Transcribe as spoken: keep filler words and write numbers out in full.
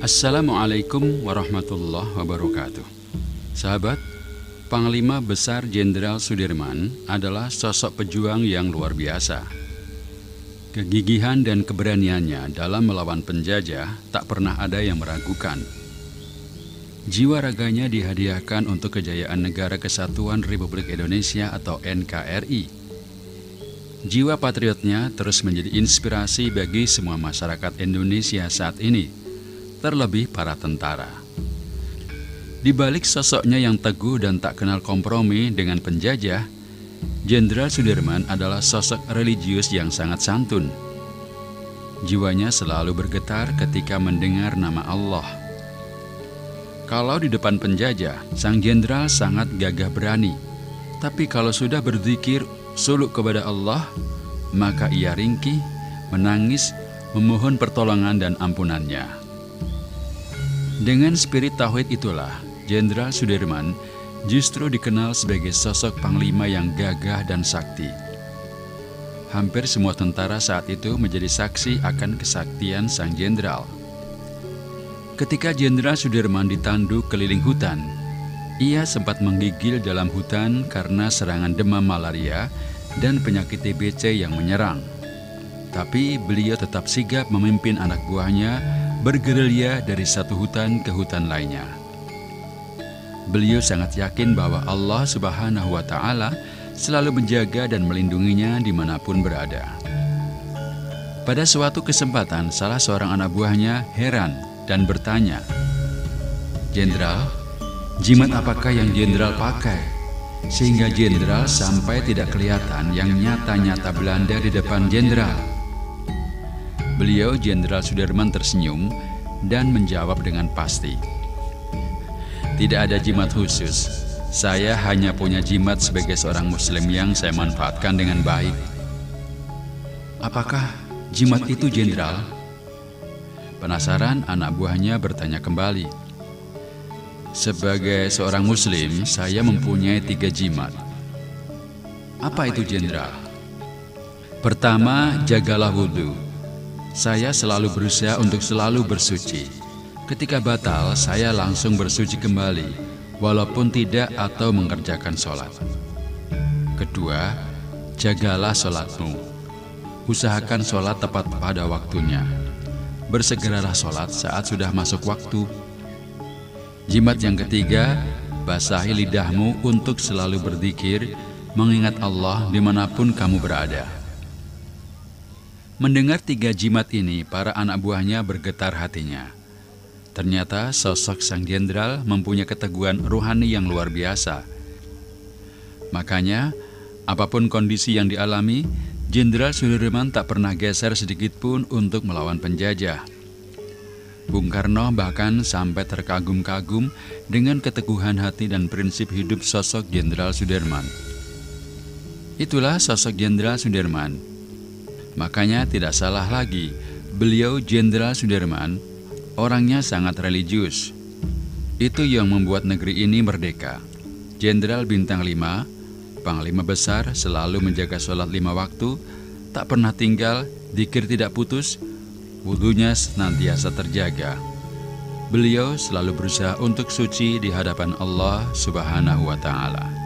Assalamualaikum warahmatullahi wabarakatuh. Sahabat, Panglima Besar Jenderal Sudirman adalah sosok pejuang yang luar biasa. Kegigihan dan keberaniannya dalam melawan penjajah tak pernah ada yang meragukan. Jiwa raganya dihadiahkan untuk kejayaan Negara Kesatuan Republik Indonesia atau N K R I. Jiwa patriotnya terus menjadi inspirasi bagi semua masyarakat Indonesia saat ini, terlebih para tentara. Di balik sosoknya yang teguh dan tak kenal kompromi dengan penjajah, Jenderal Sudirman adalah sosok religius yang sangat santun. Jiwanya selalu bergetar ketika mendengar nama Allah. Kalau di depan penjajah, sang jenderal sangat gagah berani. Tapi kalau sudah berzikir suluk kepada Allah, maka ia ringkih, menangis, memohon pertolongan dan ampunannya. Dengan spirit tauhid itulah, Jenderal Sudirman justru dikenal sebagai sosok panglima yang gagah dan sakti. Hampir semua tentara saat itu menjadi saksi akan kesaktian sang jenderal. Ketika Jenderal Sudirman ditandu keliling hutan, ia sempat menggigil dalam hutan karena serangan demam malaria dan penyakit T B C yang menyerang. Tapi beliau tetap sigap memimpin anak buahnya bergerilya dari satu hutan ke hutan lainnya. Beliau sangat yakin bahwa Allah Subhanahu wa Ta'ala selalu menjaga dan melindunginya dimanapun berada. Pada suatu kesempatan, salah seorang anak buahnya heran dan bertanya, "Jenderal, jimat apakah yang jenderal pakai sehingga jenderal sampai tidak kelihatan yang nyata-nyata Belanda di depan jenderal?" Beliau, Jenderal Sudirman, tersenyum dan menjawab dengan pasti, "Tidak ada jimat khusus. Saya hanya punya jimat sebagai seorang muslim yang saya manfaatkan dengan baik." "Apakah jimat itu, Jenderal?" Penasaran, anak buahnya bertanya kembali. "Sebagai seorang muslim, saya mempunyai tiga jimat." "Apa itu, Jenderal?" "Pertama, jagalah wudhu. Saya selalu berusaha untuk selalu bersuci. Ketika batal, saya langsung bersuci kembali, walaupun tidak atau mengerjakan sholat. Kedua, jagalah sholatmu. Usahakan sholat tepat pada waktunya. Bersegeralah sholat saat sudah masuk waktu. Jimat yang ketiga, basahi lidahmu untuk selalu berzikir, mengingat Allah dimanapun kamu berada." Mendengar tiga jimat ini, para anak buahnya bergetar hatinya. Ternyata sosok sang jenderal mempunyai keteguhan rohani yang luar biasa. Makanya, apapun kondisi yang dialami, Jenderal Sudirman tak pernah geser sedikit pun untuk melawan penjajah. Bung Karno bahkan sampai terkagum-kagum dengan keteguhan hati dan prinsip hidup sosok Jenderal Sudirman. Itulah sosok Jenderal Sudirman. Makanya tidak salah lagi, beliau Jenderal Sudirman orangnya sangat religius. Itu yang membuat negeri ini merdeka. Jenderal Bintang lima, Panglima Besar, selalu menjaga sholat lima waktu, tak pernah tinggal, dzikir tidak putus, wudhunya senantiasa terjaga. Beliau selalu berusaha untuk suci di hadapan Allah Subhanahu wa Ta'ala.